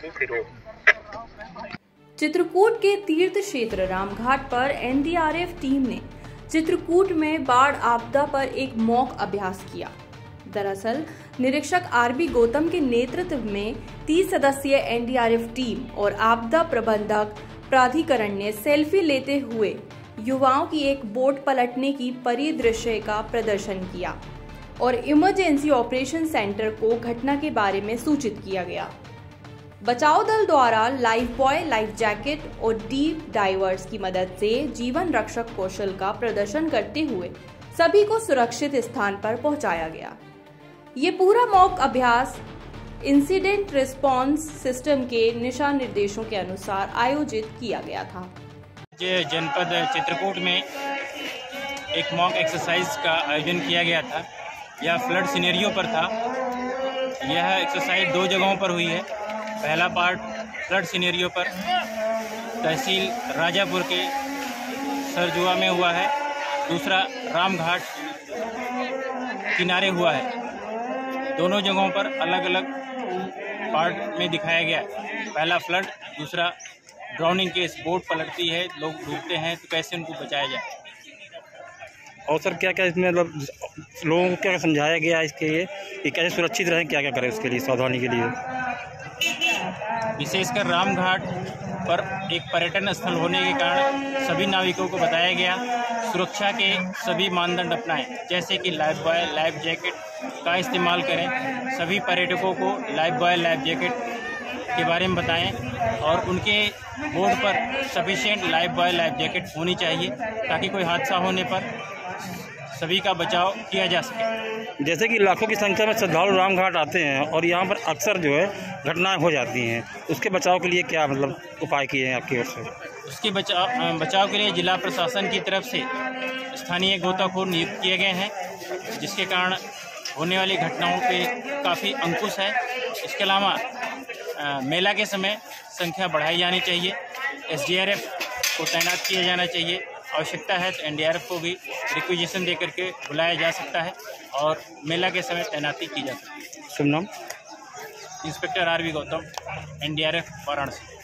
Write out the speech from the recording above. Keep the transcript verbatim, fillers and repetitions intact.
चित्रकूट के तीर्थ क्षेत्र रामघाट पर N D R F team ने चित्रकूट में बाढ़ आपदा पर एक मॉक अभ्यास किया। दरअसल निरीक्षक आर बी गौतम के नेतृत्व में तीस सदस्यीय N D R F team और आपदा प्रबंधक प्राधिकरण ने सेल्फी लेते हुए युवाओं की एक बोट पलटने की परिदृश्य का प्रदर्शन किया और इमरजेंसी ऑपरेशन सेंटर को घटना के बारे में सूचित किया गया। बचाव दल द्वारा लाइफ बॉय, लाइफ जैकेट और डीप डाइवर्स की मदद से जीवन रक्षक कौशल का प्रदर्शन करते हुए सभी को सुरक्षित स्थान पर पहुंचाया गया। ये पूरा मॉक अभ्यास इंसिडेंट रिस्पांस सिस्टम के दिशा निर्देशों के अनुसार आयोजित किया गया था। जनपद चित्रकूट में एक मॉक एक्सरसाइज का आयोजन किया गया था। यह फ्लड सिनेरियो पर था। यह एक्सरसाइज दो जगहों पर हुई है। पहला पार्ट फ्लड सिनेरियो पर तहसील राजापुर के सरजुआ में हुआ है। दूसरा रामघाट किनारे हुआ है। दोनों जगहों पर अलग अलग पार्ट में दिखाया गया। पहला फ्लड, दूसरा ड्राउनिंग केस, बोट पलटती है, लोग डूबते हैं तो कैसे उनको बचाया जाए। और सर क्या क्या इसमें मतलब लोगों को क्या समझाया गया इसके लिए कि कैसे सुरक्षित रहें, क्या क्या करें उसके लिए, सावधानी के लिए? विशेषकर रामघाट पर एक पर्यटन स्थल होने के कारण सभी नाविकों को बताया गया सुरक्षा के सभी मानदंड अपनाएं, जैसे कि लाइफ बॉय, लाइफ जैकेट का इस्तेमाल करें। सभी पर्यटकों को लाइफ बॉय, लाइफ जैकेट के बारे में बताएं और उनके बोर्ड पर sufficient life buoy, life jacket होनी चाहिए ताकि कोई हादसा होने पर सभी का बचाव किया जा सके। जैसे कि लाखों की संख्या में श्रद्धालु रामघाट आते हैं और यहाँ पर अक्सर जो है घटनाएं हो जाती हैं, उसके बचाव के लिए क्या मतलब उपाय किए हैं आपकी ओर से? उसके बचाव बचाव के लिए जिला प्रशासन की तरफ से स्थानीय गोताखोर नियुक्त किए गए हैं, जिसके कारण होने वाली घटनाओं पे काफ़ी अंकुश है। इसके अलावा आ, मेला के समय संख्या बढ़ाई जानी चाहिए। एस डी आर एफ को तैनात किया जाना चाहिए। आवश्यकता है तो एन डी आर एफ को भी रिक्विजिशन दे करके बुलाया जा सकता है और मेला के समय तैनाती की जा सकती है। शुभ नाम? Inspector R B Gautam, N D R F Varanasi.